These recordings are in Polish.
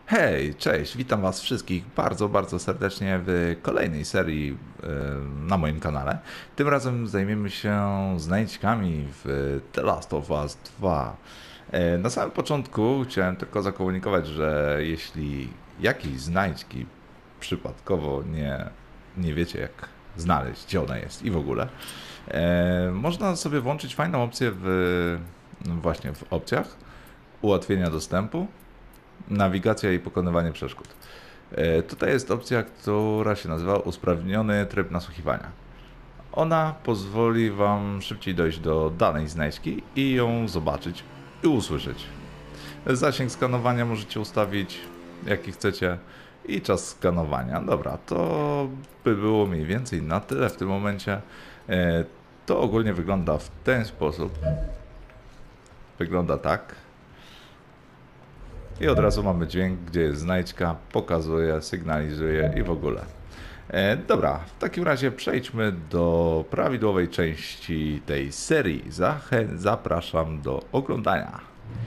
Hej, cześć, witam was wszystkich bardzo serdecznie w kolejnej serii na moim kanale. Tym razem zajmiemy się znajdźkami w The Last of Us 2. Na samym początku chciałem tylko zakomunikować, że jeśli jakieś znajdźki przypadkowo nie wiecie jak znaleźć, gdzie ona jest i w ogóle, można sobie włączyć fajną opcję właśnie w opcjach ułatwienia dostępu, nawigacja i pokonywanie przeszkód. Tutaj jest opcja, która się nazywa usprawniony tryb nasłuchiwania. Ona pozwoli Wam szybciej dojść do danej znajdźki i ją zobaczyć i usłyszeć. Zasięg skanowania możecie ustawić jaki chcecie i czas skanowania. Dobra, to by było mniej więcej na tyle w tym momencie. To ogólnie wygląda w ten sposób. Wygląda tak. I od razu mamy dźwięk, gdzie jest znajdźka, pokazuje, sygnalizuje i w ogóle. Dobra, w takim razie przejdźmy do prawidłowej części tej serii. Zapraszam do oglądania.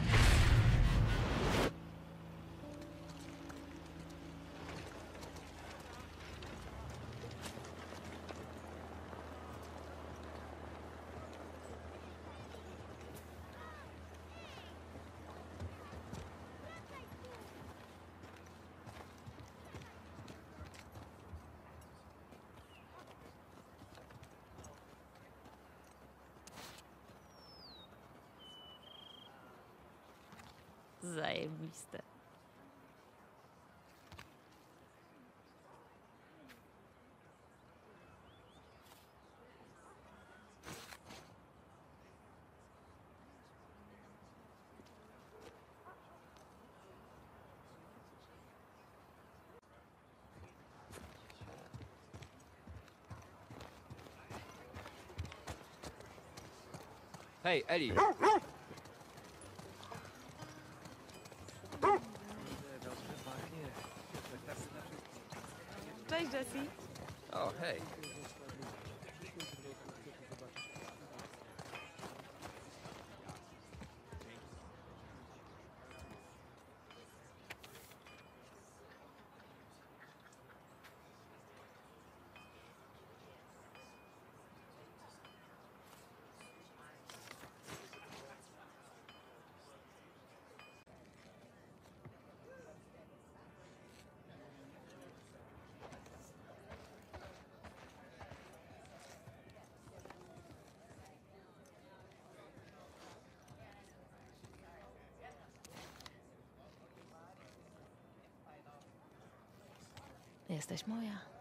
Zajebiste. Hej, Eli! Cześć, Jessie. O, hej. Jesteś moja.